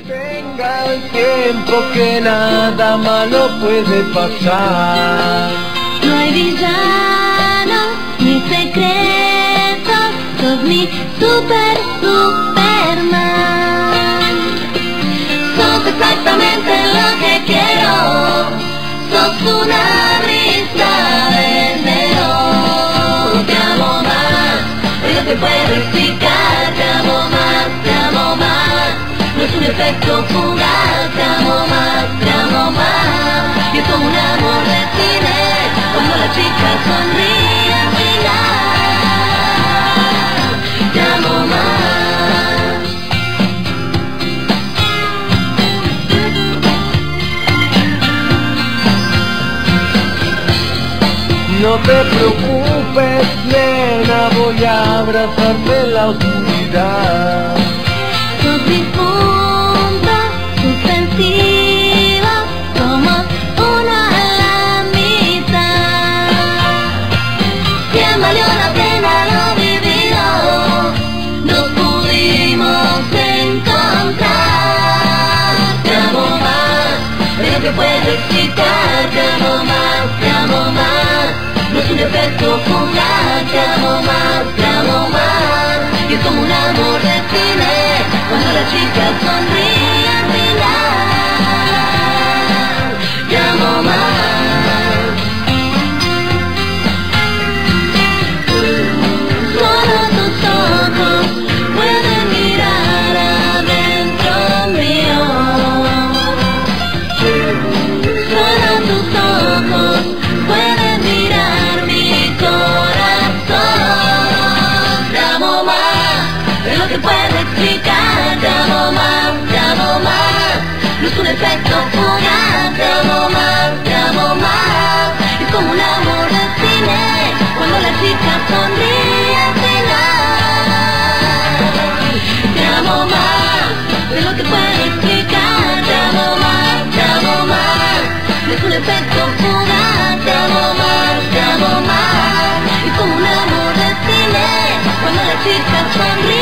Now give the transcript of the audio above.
Tenga el tiempo que nada malo puede pasar. No hay villanos ni secretos, sos mi Superman. Sos exactamente lo que quiero, sos una brisa de enero. Te amo más, no te puedo explicar, te amo más, te amo más. No es un efecto fugaz, te amo más, y es como un amor de cine, cuando la chica sonríe al final. Te amo más. No te preocupes, nena, voy a abrazarte en la oscuridad. Sos mis puntos suspensivos, somos uno a la mitad. Bien valió la pena lo vivido, nos pudimos encontrar. Te amo más, pero te puedo explicar. Te amo más, te amo más. No es un efecto fugaz, te amo más, y es como un amor de cine, cuando la chica sonríe al final. Te amo más. Solo tus ojos pueden mirar adentro mío. Solo tus ojos pueden mirar mi corazón. Te amo más de lo que puedo explicar. Te amo más, no es un efecto fugaz. Te amo más, es como un amor de cine, cuando la chica sonríe al final. Te amo más de lo que puedo explicar. Te amo más, no es un efecto fugaz. Te amo más, es como un amor de cine, cuando la chica sonríe.